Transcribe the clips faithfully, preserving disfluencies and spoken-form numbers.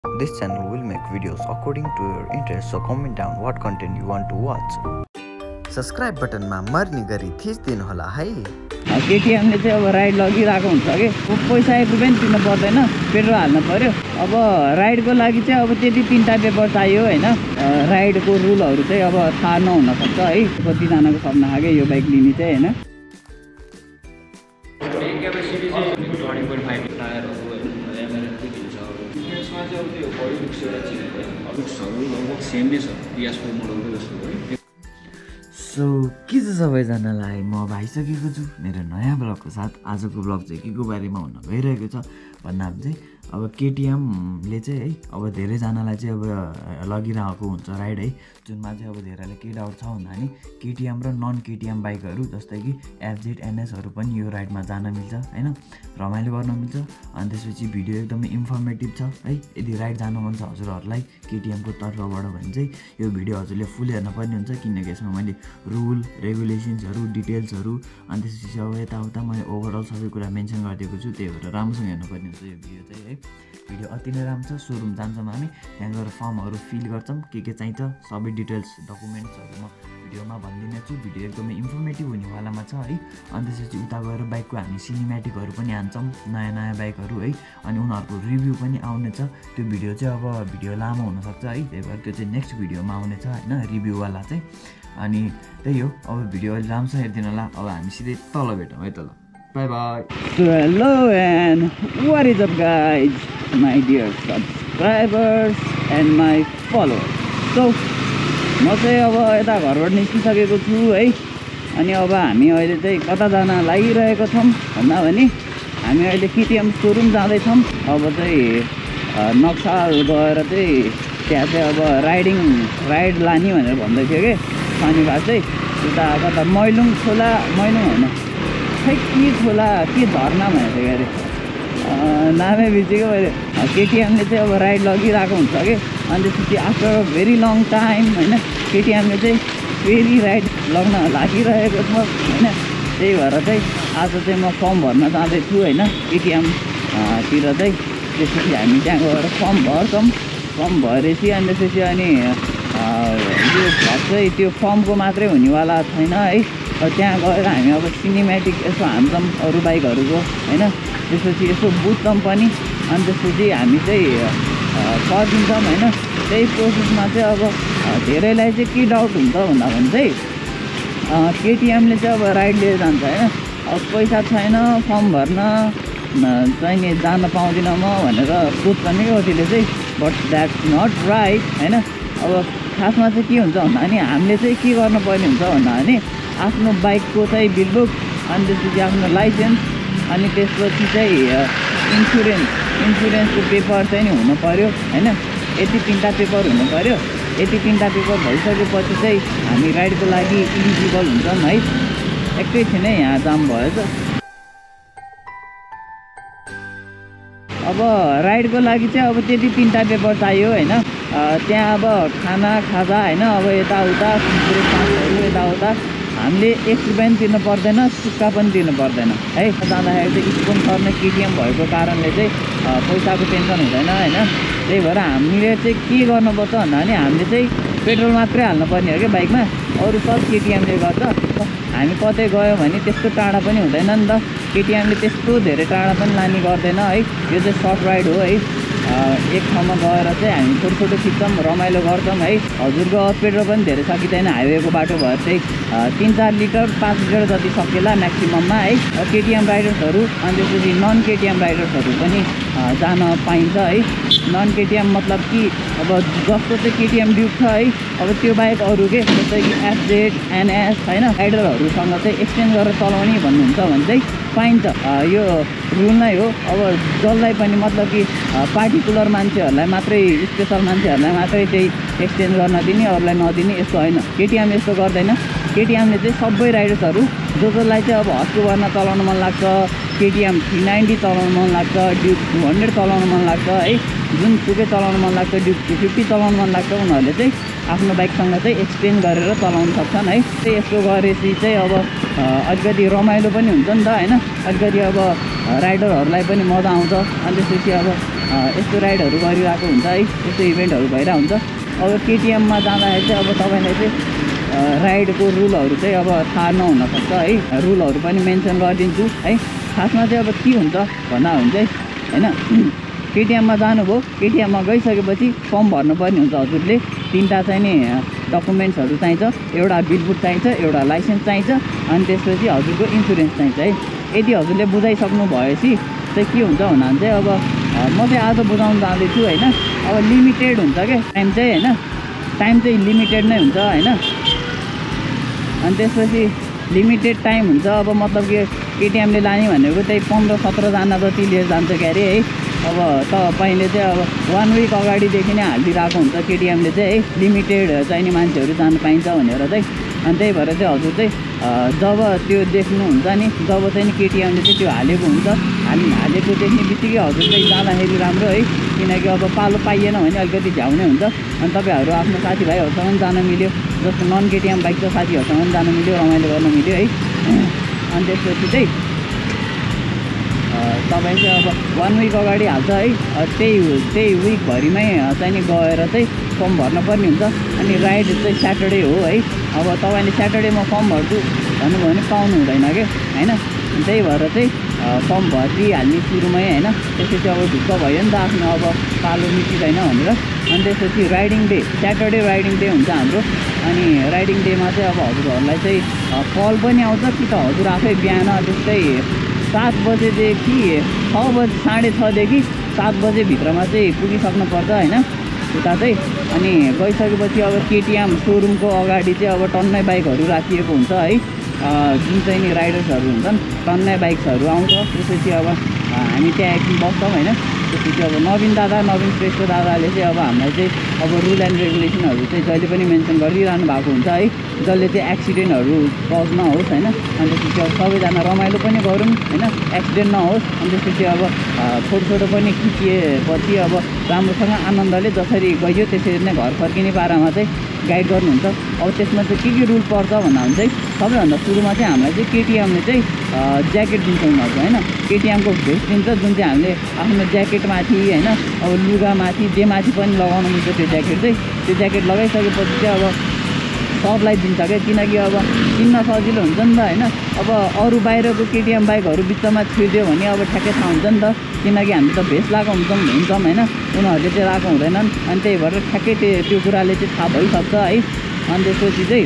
This channel will make videos according to your interest, so comment down what content you want to watch. Subscribe button मा मर्ने गरी थिच दिनु होला है। KTM ले चाहिँ अब राइड लगिरहेको हुन्छ के पैसा एक रुपैयाँ तिर्नु पर्दैन, पेट्रोल हाल्नु पर्यो। अब राइडको लागि चाहिँ अब त्यति तीनटा पेपर चाहियो हैन। राइडको रुलहरु चाहिँ अब थाहा नहुन सक्छ है, कतिजनाको सपना आगे यो बाइक लिने चाहिँ हैन। क्यापेसिटी चाहिँ ट्वेन्टी पोइन्ट फाइभ टायरहरु हैन, एमआरएफ दिन्छ। यसमा चाहिँ अब त्यो बडी लुक्स एउटा चेन्ज भयो। लुक्सहरु लगभग सेम नै छ पिएस फोर मोडलको जस्तो है। सो के छ सबैजनालाई, म भइसकेको छु मेरो नयाँ ब्लगको साथ। आजको ब्लग चाहिँ के को बारेमा हुन गइरहेको छ भन्दा चाहिँ अब केटीएमले चाहिँ है अब धेरैजनालाई चाहिँ अब लगिरहेको हुन्छ राइड है, जुनमा चाहिँ अब धेरैले के डाउट छ भन्दा नि केटीएम र नन केटीएम बाइकहरू जस्तै कि एफजेड एनएसहरू पनि यो राइडमा जान मिल्छ हैन, रमाइलो गर्न मिल्छ। अनि त्यसपछि भिडियो एकदमै इन्फर्मेटिभ छ है। यदि राइड जानु मन छ हजुरहरूलाई केटीएमको तर्फबाट भने चाहिँ यो भिडियो हजुरले फुल हेर्न पर्ने हुन्छ, किनकि यसमा मैले रुल रेगुलेसन्सहरू डिटेल्सहरू अनि त्यसपछि अब यताउता मैले ओभरअल सबै कुरा मेन्सन गरिदिएको छु, त्यही भएर राम्रोसँग हेर्नुपर्ने हुन्छ यो भिडियो चाहिँ है। भिडियो अति नै राम्रो छ। सोरुम जान्छौँ हामी, त्यहाँ गएर फर्महरू फिल गर्छौँ, के के चाहिन्छ सबै डिटेल्स डकुमेन्ट्सहरू म भिडियोमा भनिदिने छु। भिडियो एकदमै इन्फर्मेटिभ हुनेवालामा छ है। अनि त्यसपछि उता गएर बाइकको हामी सिनेमेटिकहरू पनि हान्छौँ, नयाँ नयाँ बाइकहरू है, अनि उनीहरूको रिभ्यू पनि आउनेछ। त्यो भिडियो चाहिँ अब भिडियो लामो हुनसक्छ है, त्यही भएर त्यो चाहिँ नेक्स्ट भिडियोमा आउनेछ होइन, रिभ्यूवाला चाहिँ। अनि त्यही हो, अब भिडियो अहिले राम्रोसँग हेरिदिनु होला। अब हामी सिधै तल भेटौँ है, तल bye bye. So hello and what is up guys, my dear subscribers and my followers. So म चाहिँ अब यता घरबाट निस्किसकेको छु है। अनि अब हामी अहिले चाहिँ कता जान लागिरहेको छौँ भन्दा भने हामी अहिले केटीएम सोरुम जाँदैछौँ। अब चाहिँ नक्साल गएर चाहिँ त्यहाँ चाहिँ अब राइडिङ राइड लाने भनेर भन्दै थियो कि शनिबार चाहिँ उता कता मैलुङ खोला, मैलुङ होइन खै के खोला के झर्ना भनेको थियो अरे, नामै बिर्सेको मैले। केटीएमले चाहिँ अब राइड लगिरहेको हुन्छ कि, अनि त्यसपछि after a very long time होइन केटीएमले चाहिँ फेरि राइड लग्न लागिरहेको छ होइन। त्यही भएर चाहिँ आज चाहिँ म फर्म भर्न जाँदैछु होइन केटीएमतिर चाहिँ। त्यसपछि हामी त्यहाँ गएर फर्म भर्छौँ, फर्म भरेपछि अनि त्यसपछि अनि यो भर चाहिँ त्यो फर्मको मात्रै हुनेवाला छैन है। त्यहाँ गएर हामी अब सिनेमेटिक यसो हान्छौँ अरू बाइकहरूको होइन, त्यसपछि यसो बुझ्छौँ पनि। अनि त्यसपछि हामी चाहिँ गरिदिन्छौँ होइन। त्यही प्रोसेसमा चाहिँ अब धेरैलाई चाहिँ के डाउट हुन्छ भन्दा भने चाहिँ केटीएमले चाहिँ अब राइड लिएर जान्छ होइन, अब पैसा छैन फर्म भर्न चाहिँ नि जान पाउँदिनँ म भनेर सोध्छन् कि कतिले चाहिँ, बट द्याट्स नट राइट होइन। अब खासमा चाहिँ के हुन्छ भन्दा नि हामीले चाहिँ के गर्नुपर्ने हुन्छ भन्दा भने आफ्नो बाइकको चाहिँ बिलबुक, अनि त्यसपछि आफ्नो लाइसेन्स, अनि त्यसपछि चाहिँ इन्सुरेन्स इन्सुरेन्सको पेपर चाहिँ नि हुनु पऱ्यो होइन। यति तिनवटा पेपर हुनु पऱ्यो। यति तिनवटा पेपर भइसकेपछि चाहिँ हामी राइडको लागि इलिजिबल हुन्छौँ है। एकैछिनै यहाँ जाम भयो त। अब राइडको लागि चाहिँ अब त्यति तिनवटा पेपर चाहियो होइन। त्यहाँ अब खाना खाजा होइन, अब यताउता कुरकुरे पासहरू यताउता हामीले एक रुपियाँ तिर्नु पर्दैन, सुक्का पनि तिर्नु पर्दैन है। जाँदाखेरि चाहिँ स्पोन्सर नै केटीएम भएको कारणले चाहिँ पैसाको टेन्सन हुँदैन होइन। त्यही भएर हामीले चाहिँ के गर्नुपर्छ भन्दा भने हामीले चाहिँ पेट्रोल मात्रै हाल्नुपर्ने हो क्या बाइकमा, अरू सब केटीएमले गर्छ। हामी कतै गयो भने त्यस्तो टाढा पनि हुँदैन नि त, केटीएमले त्यस्तो धेरै टाढा पनि लाने गर्दैन है। यो चाहिँ सर्ट राइड हो है। एक ठाउँमा गएर चाहिँ हामी फोटो फोटो खिच्छौँ, रमाइलो गर्छौँ है। हजुरको पेट्रोल पनि धेरै सकिँदैन, हाइवेको बाटो भएर चाहिँ तिन चार लिटर पाँच लिटर जति सकिएला म्याक्सिमममा है। केटीएम राइडर्सहरू अनि त्यसपछि नन केटीएम राइडर्सहरू पनि जान पाइन्छ है। नन केटीएम मतलब कि अब जस्तो चाहिँ केटीएम ड्युक छ है, अब त्यो बाहेक अरू के जस्तै कि एफजेड एनएस होइन राइडरहरूसँग चाहिँ एक्सचेन्ज गरेर चलाउने भन्नुहुन्छ भने चाहिँ पाइन्छ। यो रुल नै हो। अब जसलाई पनि मतलब कि पार्टिकुलर मान्छेहरूलाई मात्रै, स्पेसल मान्छेहरूलाई मात्रै चाहिँ एक्सचेन्ज गर्न दिने, अरूलाई नदिने यस्तो होइन। केटीएम यस्तो गर्दैन। केटीएमले चाहिँ सबै राइडर्सहरू जो जसलाई चाहिँ अब हस्कुभर्ना चलाउनु मन लाग्छ, केटीएम थ्री नाइन्टी चलाउनु मन लाग्छ, ड्युक टू हन्ड्रेड चलाउनु मन लाग्छ है, जुन सुकै चलाउनु मन लाग्छ, ड्युक टू फिफ्टी चलाउनु मन लाग्छ, उनीहरूले चाहिँ आफ्नो बाइकसँग चाहिँ एक्सचेन्ज गरेर चलाउन सक्छन् है। त्यही यस्तो गरेपछि चाहिँ अब अलिकति रमाइलो पनि हुन्छ नि त होइन, अलिकति अब राइडरहरूलाई पनि मजा आउँछ। अनि त्यसपछि अब यस्तो राइडहरू गरिरहेको हुन्छ है, यस्तो इभेन्टहरू भइरहेको हुन्छ। अब केटिएममा जाँदाखेरि चाहिँ अब तपाईँलाई चाहिँ राइडको रुलहरू चाहिँ अब थाहा नहुनसक्छ है, रुलहरू पनि मेन्सन गरिदिन्छु है। खासमा चाहिँ अब के हुन्छ भन्दा हुन्छ है होइन, केटिएममा जानुभयो, केटिएममा गइसकेपछि फर्म भर्नुपर्ने हुन्छ हजुरले। तिनवटा चाहिँ नि डकुमेन्ट्सहरू चाहिन्छ, एउटा बिलबुक चाहिन्छ, एउटा लाइसेन्स चाहिन्छ, अनि त्यसपछि हजुरको इन्सुरेन्स चाहिन्छ है। यदि हजुरले बुझाइसक्नु भएपछि चाहिँ के हुन्छ भन्दा चाहिँ अब म चाहिँ आज बुझाउनु जाँदैछु होइन। अब लिमिटेड हुन्छ क्या टाइम चाहिँ होइन, टाइम चाहिँ लिमिटेड नै हुन्छ होइन। अनि त्यसपछि लिमिटेड टाइम हुन्छ, अब मतलब कि केटिएमले लाने भनेको त्यही पन्ध्र सत्रजना जति लिएर जान्छ क्या अरे है। अब तपाईँले चाहिँ अब वान विक अगाडिदेखि नै हालिदिरहेको हुन्छ केटिएमले चाहिँ है, लिमिटेड चाहिने मान्छेहरू जानु पाइन्छ भनेर चाहिँ। अनि त्यही भएर चाहिँ हजुर चाहिँ जब त्यो देख्नुहुन्छ नि, जब चाहिँ नि केटिएमले चाहिँ त्यो हालेको हुन्छ, हालि हालेको देख्ने बित्तिकै हजुर चाहिँ जाँदाखेरि राम्रो है, किनकि अब पालो पाइएन भने अलिकति झ्याउने हुन्छ। अनि तपाईँहरू आफ्नो साथीभाइहरूसँग पनि जान मिल्यो, जस्तो नन केटिएम बाइक छ साथीहरूसँग पनि जान मिल्यो, रमाइलो गर्न मिल्यो है। अनि त्यसपछि चाहिँ तपाईँ चाहिँ अब वान विक अगाडि हाल्छ है, त्यही त्यही विकभरिमै चाहिँ नि गएर चाहिँ फर्म भर्नुपर्ने हुन्छ। अनि राइड चाहिँ स्याटरडे हो है। अब तपाईँले स्याटरडे म फर्म भर्छु भन्नुभयो भने पाउनु हुँदैन क्या होइन। त्यही भएर चाहिँ फर्म भरिहाल्ने सुरुमै होइन, त्यसपछि अब ढुक्क भयो नि त आफ्नो अब पालो मिटिँदैन भनेर। अनि त्यसपछि riding day, Saturday riding day हुन्छ हाम्रो। अनि राइडिङ डेमा चाहिँ अब हजुरहरूलाई चाहिँ कल पनि आउँछ कि त हजुर आफै बिहान त्यस्तै सात बजेदेखि छ बजी साढे छदेखि सात बजेभित्रमा चाहिँ पुगिसक्नुपर्छ होइन उता चाहिँ। अनि गइसकेपछि अब केटिएम सोरुमको अगाडि चाहिँ अब टन्नै बाइकहरू राखिएको हुन्छ है, जुन चाहिँ नि राइडर्सहरू हुन्छन् टन्नै बाइक्सहरू आउँछ। त्यसपछि अब हामी त्यहाँ एकदिन बस्छौँ होइन। त्यसपछि अब नवीन दादा नवीन श्रेष्ठ दादाले चाहिँ अब हामीलाई चाहिँ अब रुल एन्ड रेगुलेसनहरू चाहिँ जहिले पनि मेन्सन गरिरहनु भएको हुन्छ है, जसले चाहिँ एक्सिडेन्टहरू कज नहोस् होइन। अनि त्यसपछि अब सबैजना रमाइलो पनि गरौँ होइन, एक्सिडेन्ट नहोस्। अनि त्यसपछि अब फोटो सोटो पनि खिचिएपछि अब राम्रोसँग आनन्दले जसरी गयो त्यसरी नै घर फर्किने पारामा चाहिँ गाइड गर्नुहुन्छ। अब त्यसमा चाहिँ के के रुल पर्छ भन्दा चाहिँ सबैभन्दा सुरुमा चाहिँ हामीलाई चाहिँ केटिएमले चाहिँ ज्याकेट दिन्छ उनीहरूको होइन, केटिएमको भेस्ट दिन्छ जुन चाहिँ हामीले आफ्नो ज्याकेटमाथि होइन अब लुगामाथि जेमाथि पनि लगाउनु मिल्छ त्यो ज्याकेट चाहिँ। त्यो ज्याकेट लगाइसकेपछि चाहिँ अब सबलाई दिन्छ क्या, किनकि अब चिन्न सजिलो हुन्छ नि त होइन। अब अरू बाहिरको केटिएम बाइकहरू बिचमा छिर्दियो भने अब ठ्याक्कै थाहा हुन्छ नि त, किनकि हामी त भेस्ट लगाएको हुन्छौँ हुन्छौँ होइन, उनीहरूले चाहिँ लगाएको हुँदैनन्। अनि त्यही भएर ठ्याक्कै त्यो त्यो कुराले चाहिँ थाहा भइसक्छ है। अनि त्यसपछि चाहिँ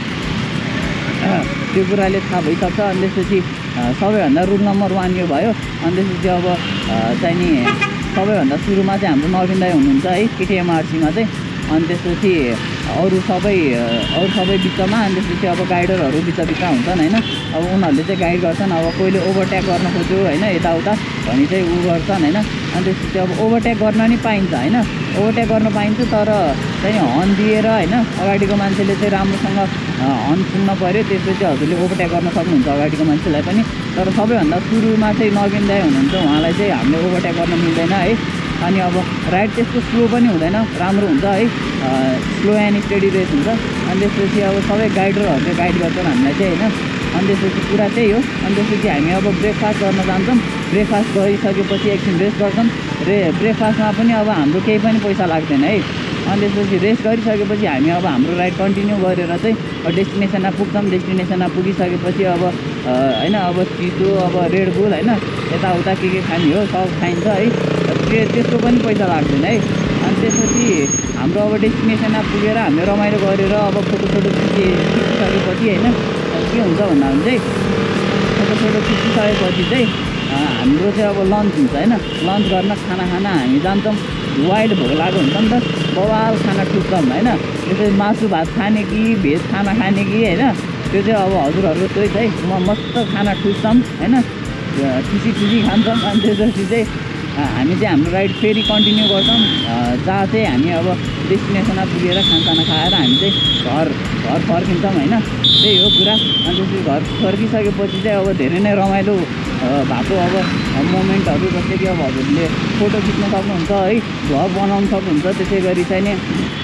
त्यो कुराले थाहा भइसक्छ। अनि त्यसपछि सबैभन्दा रुल नम्बर वान यो भयो। अनि त्यसपछि अब चाहिँ नि सबैभन्दा सुरुमा चाहिँ हाम्रो नवीन दाइ हुनुहुन्छ है केटिएमआरसीमा चाहिँ। अनि त्यसपछि अरू सबै अरू सबै बिचमा, अनि त्यसपछि अब गाइडरहरू बिच बिचमा हुन्छन् होइन। अब उनीहरूले चाहिँ गाइड गर्छन्, अब कोहीले ओभरटेक गर्न खोज्यो होइन यताउता भने चाहिँ ऊ गर्छन् होइन। अनि त्यसपछि अब ओभरटेक गर्न नि पाइन्छ होइन, ओभरटेक गर्न पाइन्छ, तर चाहिँ हर्न दिएर होइन अगाडिको मान्छेले चाहिँ राम्रोसँग हर्न सुन्न पऱ्यो, त्यसपछि हजुरले ओभरटेक गर्न सक्नुहुन्छ अगाडिको मान्छेलाई पनि। तर सबैभन्दा सुरुमा चाहिँ नवीन दाइ हुनुहुन्छ, उहाँलाई चाहिँ हामीले ओभरटेक गर्न मिल्दैन है। अनि अब राइड त्यस्तो स्लो पनि हुँदैन, राम्रो हुन्छ है, स्लो एन्ड स्टेडी रेस हुन्छ। अनि त्यसपछि अब सबै गाइडरहरूले गाइड गर्छन् हामीलाई चाहिँ होइन। अनि त्यसपछि कुरा त्यही हो। अनि त्यसपछि हामी अब ब्रेकफास्ट गर्न जान्छौँ, ब्रेकफास्ट गरिसकेपछि एकछिन रेस्ट गर्छौँ। रे ब्रेकफास्टमा पनि अब हाम्रो केही पनि पैसा लाग्दैन है। अनि त्यसपछि रेस्ट गरिसकेपछि हामी अब हाम्रो राइड कन्टिन्यू गरेर चाहिँ डेस्टिनेसनमा पुग्छौँ। डेस्टिनेसनमा पुगिसकेपछि अब होइन अब चिसो अब रेड बुल होइन यताउता के के खाने हो सब खाइन्छ है, त्यो त्यसको पनि पैसा लाग्दैन है। अनि त्यसपछि हाम्रो अब डेस्टिनेसनमा पुगेर हामीले रमाइलो गरेर अब फोटो सोटो खिचि खिचिसकेपछि होइन के हुन्छ भन्दा चाहिँ फोटो सोटो खिचिसकेपछि चाहिँ हाम्रो चाहिँ अब लन्च हुन्छ होइन। लन्च गर्न खाना खाना हामी जान्छौँ, वाइल्ड भोक लागेको हुन्छ नि त, बवाल खाना ठुक्छौँ होइन। त्यसपछि मासु भात खाने कि भेज खाना खाने कि होइन, त्यो चाहिँ अब हजुरहरूको चोइस है। म मस्त खाना ठुक्छौँ होइन, खुसी खुसी खान्छौँ। अनि त्यसपछि चाहिँ हामी चाहिँ हाम्रो राइड फेरि कन्टिन्यू गर्छौँ, जहाँ चाहिँ हामी अब डेस्टिनेसनमा पुगेर खानसाना खाएर हामी चाहिँ घर घर फर्किन्छौँ होइन, त्यही हो कुरा। अनि त्यसपछि घर फर्किसकेपछि चाहिँ अब धेरै नै रमाइलो भएको अब मोमेन्टहरू, जस्तै कि अब हजुरले फोटो खिच्न सक्नुहुन्छ है, भ्लग बनाउनु सक्नुहुन्छ। त्यसै गरी चाहिँ नि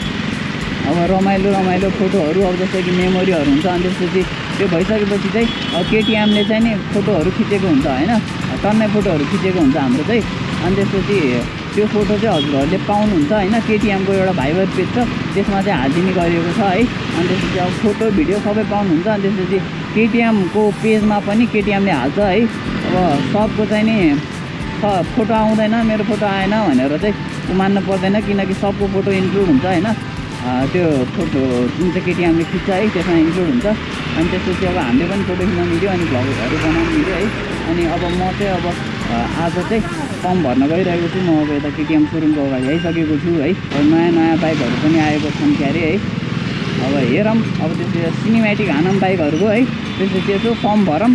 अब रमाइलो रमाइलो फोटोहरू अब जस्तै कि मेमोरीहरू हुन्छ। अनि त्यसपछि त्यो भइसकेपछि चाहिँ अब केटिएमले चाहिँ नि फोटोहरू खिचेको हुन्छ होइन, टन्नै फोटोहरू खिचेको हुन्छ हाम्रो चाहिँ। अनि त्यसपछि त्यो फोटो चाहिँ हजुरहरूले पाउनुहुन्छ होइन। केटिएमको एउटा भाइबर पेज छ, त्यसमा चाहिँ हालिदिने गरिएको छ है। अनि त्यसपछि अब फोटो भिडियो सबै पाउनुहुन्छ। अनि त्यसपछि केटिएमको पेजमा पनि केटिएमले हाल्छ है। अब सबको चाहिँ नि फोटो आउँदैन, मेरो फोटो आएन भनेर चाहिँ मान्नु पर्दैन, किनकि सबको फोटो इन्क्लुड हुन्छ होइन। त्यो फोटो जुन चाहिँ केटिएमले खिच्छ है त्यसमा इन्क्लुड हुन्छ। अनि त्यसपछि अब हामीले पनि फोटो खिच्न मिल्यो अनि भ्लगहरू बनाउनु मिल्यो है। अनि अब म चाहिँ अब आज चाहिँ फर्म भर्न गइरहेको छु। म अब यता केटिएम सोरुमको अगाडि आइसकेको छु है। नयाँ नयाँ बाइकहरू पनि आएको छन् क्यारे है। अब हेरौँ, अब त्यसपछि सिनेमेटिक हानौँ बाइकहरूको है। त्यसपछि यसो फर्म भरौँ।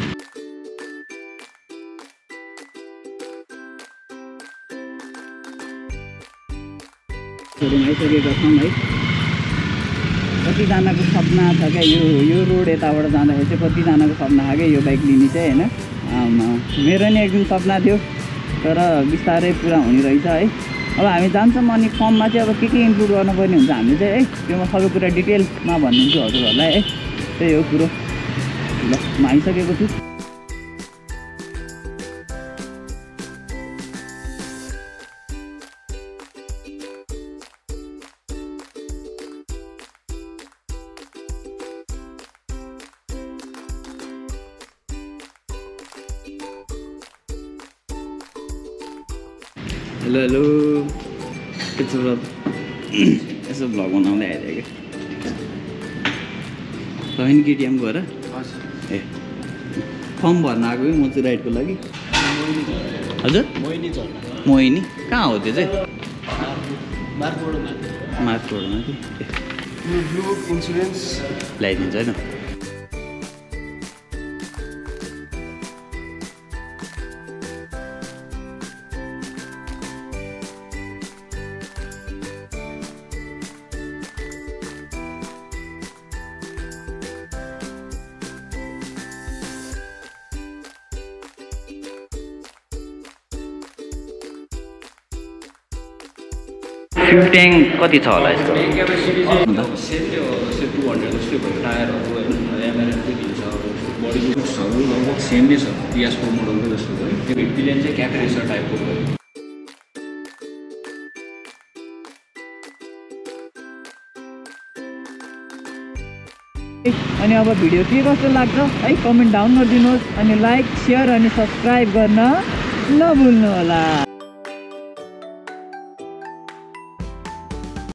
सोरुम आइसकेका छौँ है। कतिजनाको सपना छ क्या यो यो रोड यताबाट जाँदाखेरि चाहिँ कतिजनाको सपना छ क्या यो बाइक लिने चाहिँ होइन। मेरो नि एक दिन सपना थियो, तर बिस्तारै पुरा हुने रहेछ है। अब हामी जान्छौँ अनि फर्ममा चाहिँ अब के के इन्क्लुड गर्नुपर्ने हुन्छ हामीले चाहिँ है, त्यो म सबै कुरा डिटेलमा भनिदिन्छु हजुरहरूलाई है। त्यही हो कुरो। ल म आइसकेको छु। हेलो हेलो यसो भ्लग यसो भ्लग बनाउँदै आइदिएको तपाईँ केटिएम गएर ए फर्म भर्न आएको कि म चाहिँ राइडको लागि। हजुर मोहिनी कहाँ हो त्यो चाहिँ? मार्करोडमा कि इन्सुरेन्स ल्याइदिन्छ होइन। फ्युल ट्याङ्क कति छ होला यसको? सेमले हो जस्तै टु हन्ड्रेड जस्तै भयो। टायरहरू होइन एमआरएफकै दिन्छ, बडी बुट्सहरू लगभग सेम नै छ पिएसको मोडलको जस्तो भयो। त्यो भिडिलेन चाहिँ क्याट रेसर टाइपको भयो। अनि अब भिडियो के कस्तो लाग्छ है कमेन्ट डाउन गरिदिनुहोस्। अनि लाइक सेयर अनि सब्सक्राइब गर्न नभुल्नु होला।